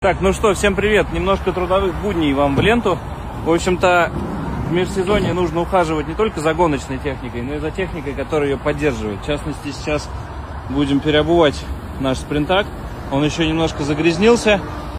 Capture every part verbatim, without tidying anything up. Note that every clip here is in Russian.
Так, ну что, всем привет. Немножко трудовых будней вам в ленту. В общем-то, в межсезонье нужно ухаживать не только за гоночной техникой, но и за техникой, которая ее поддерживает. В частности, сейчас будем переобувать наш спринтак. Он еще немножко загрязнился.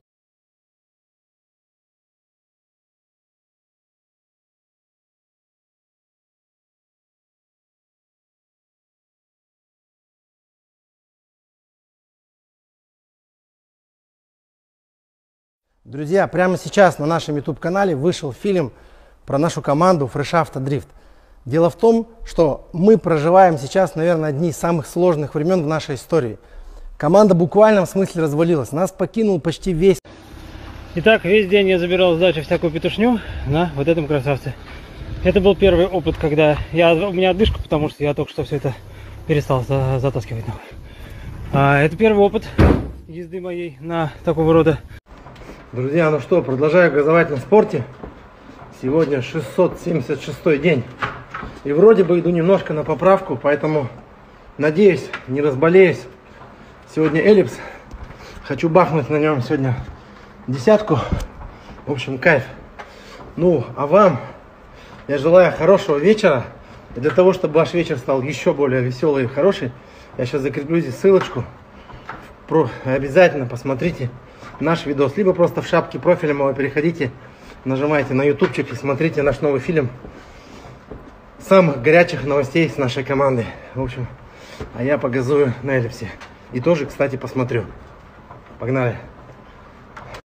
Друзья, прямо сейчас на нашем YouTube-канале вышел фильм про нашу команду Fresh Auto Drift. Дело в том, что мы проживаем сейчас, наверное, одни из самых сложных времен в нашей истории. Команда в буквальном смысле развалилась. Нас покинул почти весь. Итак, весь день я забирал с дачи всякую петушню на вот этом красавце. Это был первый опыт, когда я, у меня отдышка, потому что я только что все это перестал за, затаскивать. А, это первый опыт езды моей на такого рода. Друзья, ну что, продолжаю газовать на спорте. Сегодня шестьсот семьдесят шестой день. И вроде бы иду немножко на поправку, поэтому надеюсь, не разболеюсь. Сегодня эллипс. Хочу бахнуть на нем сегодня десятку. В общем, кайф. Ну, а вам я желаю хорошего вечера. И для того, чтобы ваш вечер стал еще более веселый и хороший, я сейчас закреплю здесь ссылочку. Про... Обязательно посмотрите наш видос, либо просто в шапке профиля моего переходите, нажимайте на ютубчик и смотрите наш новый фильм самых горячих новостей с нашей команды. В общем, а я погазую на эллипсе. И тоже, кстати, посмотрю. Погнали!